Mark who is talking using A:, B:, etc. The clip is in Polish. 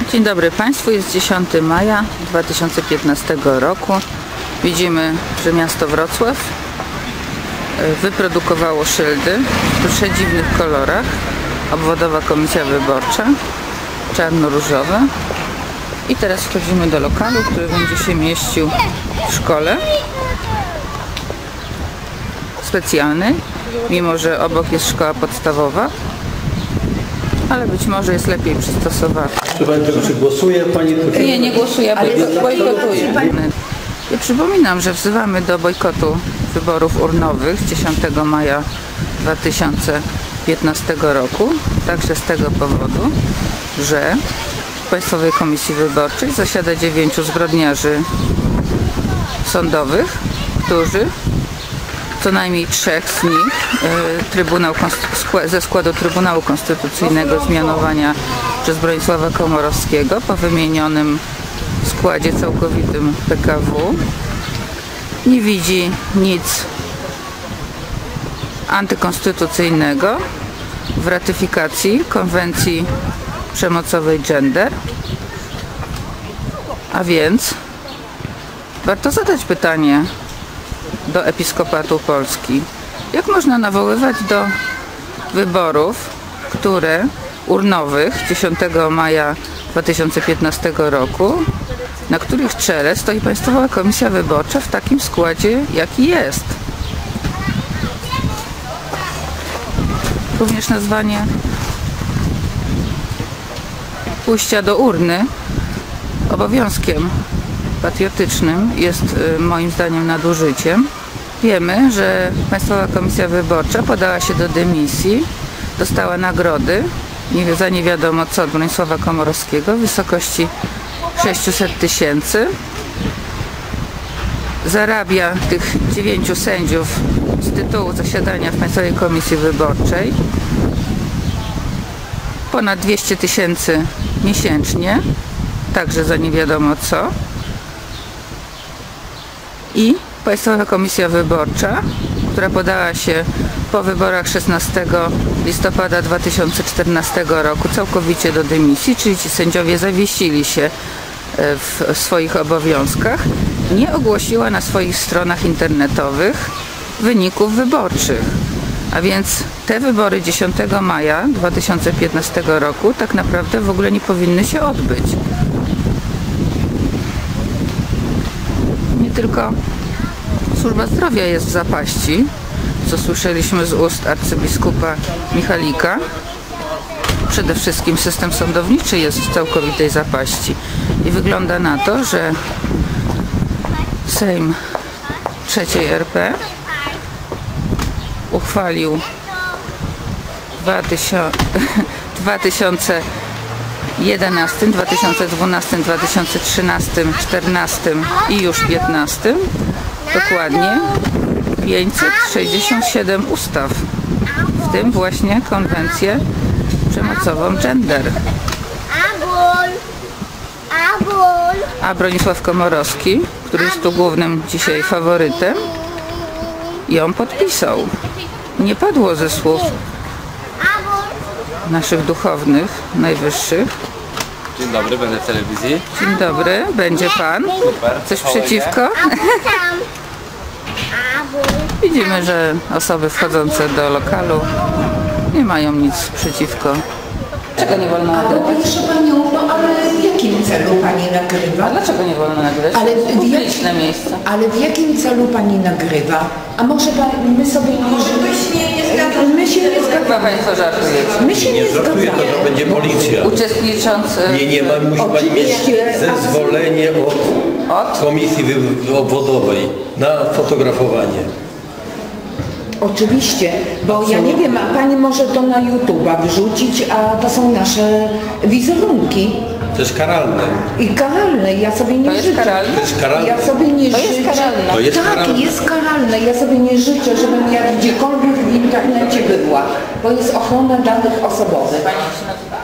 A: Dzień dobry Państwu, jest 10 maja 2015 roku. Widzimy, że miasto Wrocław wyprodukowało szyldy w przedziwnych kolorach. Obwodowa komisja wyborcza, czarno-różowe. I teraz wchodzimy do lokalu, który będzie się mieścił w szkole specjalnej, mimo że obok jest szkoła podstawowa, ale być może jest lepiej przystosowana.
B: Czy głosuje Pani?
A: Nie głosuję, bojkotuję. I przypominam, że wzywamy do bojkotu wyborów urnowych 10 maja 2015 roku, także z tego powodu, że w Państwowej Komisji Wyborczej zasiada 9 zbrodniarzy sądowych, którzy co najmniej 3 z nich ze składu Trybunału Konstytucyjnego zmianowania przez Bronisława Komorowskiego po wymienionym składzie całkowitym PKW nie widzi nic antykonstytucyjnego w ratyfikacji konwencji przemocowej gender, a więc warto zadać pytanie do Episkopatu Polski. Jak można nawoływać do wyborów, które urnowych 10 maja 2015 roku, na których czele stoi Państwowa Komisja Wyborcza w takim składzie, jaki jest? Również nazwanie pójścia do urny obowiązkiem patriotycznym jest moim zdaniem nadużyciem. Wiemy, że Państwowa Komisja Wyborcza podała się do dymisji, dostała nagrody za nie wiadomo co od Bronisława Komorowskiego w wysokości 600 000. Zarabia tych 9 sędziów z tytułu zasiadania w Państwowej Komisji Wyborczej ponad 200 000 miesięcznie, także za nie wiadomo co. I Państwowa Komisja Wyborcza, która podała się po wyborach 16 listopada 2014 roku całkowicie do dymisji, czyli ci sędziowie zawiesili się w swoich obowiązkach, nie ogłosiła na swoich stronach internetowych wyników wyborczych. A więc te wybory 10 maja 2015 roku tak naprawdę w ogóle nie powinny się odbyć. Nie tylko służba zdrowia jest w zapaści, co słyszeliśmy z ust arcybiskupa Michalika. Przede wszystkim system sądowniczy jest w całkowitej zapaści i wygląda na to, że Sejm III RP uchwalił w 2011, 2012, 2013, 2014 i już 2015 dokładnie 567 ustaw, w tym właśnie konwencję przemocową gender. A Bronisław Komorowski, który jest tu głównym dzisiaj faworytem, ją podpisał. Nie padło ze słów naszych duchownych, najwyższych.
C: Dzień dobry, będę w telewizji.
A: Dzień dobry, będzie Pan? Coś przeciwko? Widzimy, że osoby wchodzące do lokalu nie mają nic przeciwko. Dlaczego nie wolno nagrywać?
D: Proszę Panią, no ale w jakim celu Pani nagrywa?
A: A dlaczego nie wolno nagrywać? Publiczne miejsce.
D: Ale w jakim celu Pani nagrywa? A może my sobie nie żyjemy? My się nie
A: Chyba
D: zgadzamy.
A: Państwo żartujecie.
D: My się nie
B: Żartuję,
D: zgadzamy.
B: to będzie policja.
A: Uczestnicząc
B: Musi Pani mieć zezwolenie od Komisji Obwodowej na fotografowanie.
D: Oczywiście, bo ja nie wiem, a Pani może to na YouTube'a wrzucić, a to są nasze wizerunki.
B: To jest karalne.
D: I karalne, ja sobie nie
A: To jest
D: życzę.
A: karalne?
B: To jest karalne.
D: Ja sobie nie
A: To jest
D: życzę.
A: karalne.
B: To jest
D: Tak,
B: karalne.
D: jest karalne. Ja sobie nie życzę, żebym ja gdziekolwiek w internecie była, bo jest ochrona danych osobowych.
A: Pani się nazywa?